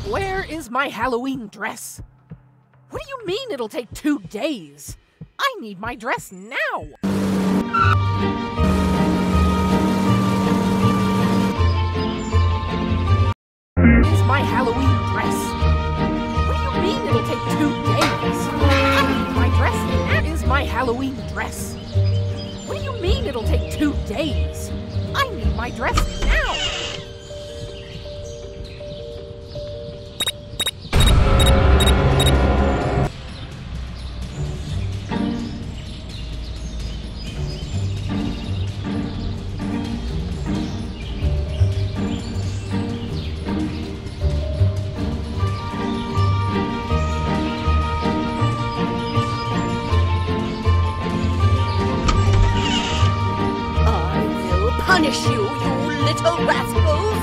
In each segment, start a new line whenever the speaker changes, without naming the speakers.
Where is my Halloween dress? What do you mean it'll take 2 days? I need my dress now! Is my Halloween dress? What do you mean it'll take 2 days? I need my dress now! Where is my Halloween dress? What do you mean it'll take 2 days? I need my dress now!
Punish you, you little rascals!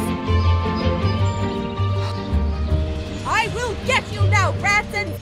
I will get you now, rats and...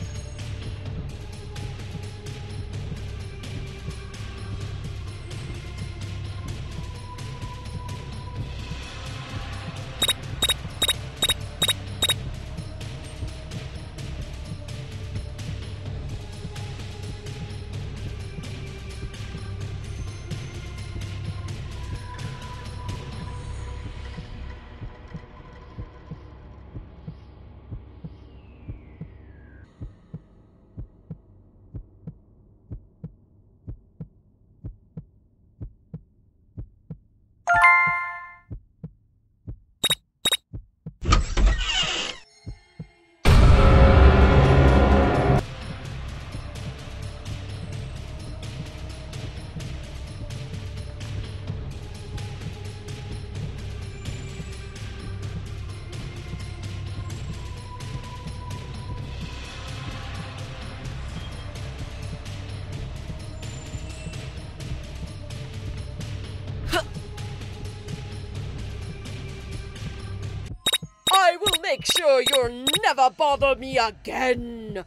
I will make sure you'll never bother me again!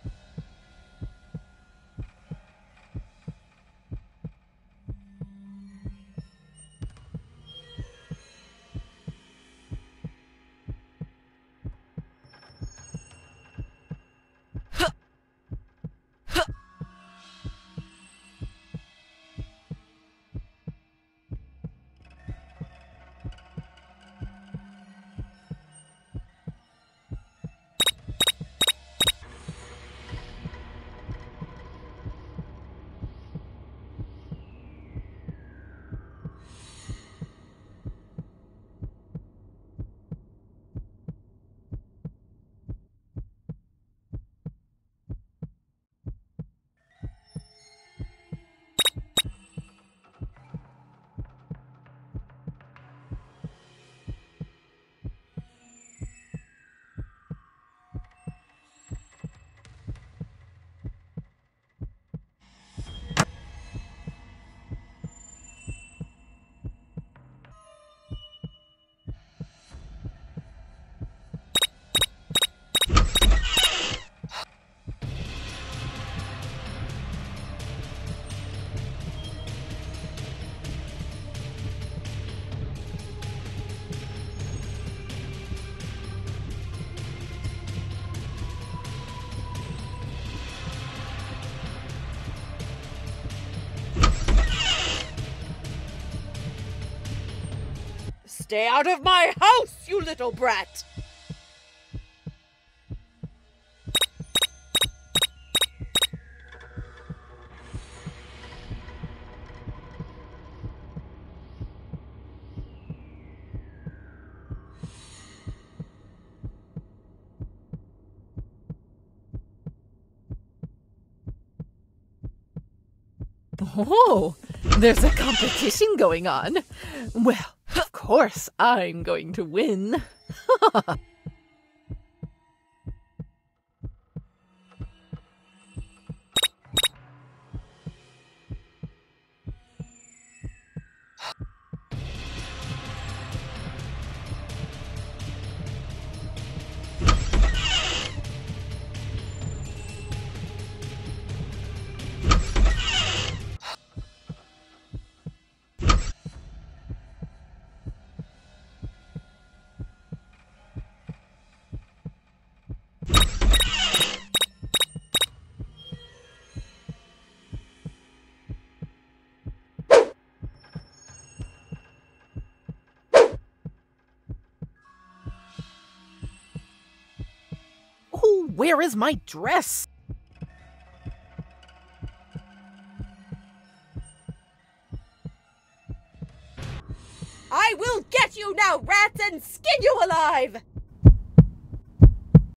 Stay out of my house, you little brat!
Oh, there's a competition going on. Well, of course I'm going to win. Where is my dress?
I will get you now, rats, and skin you alive!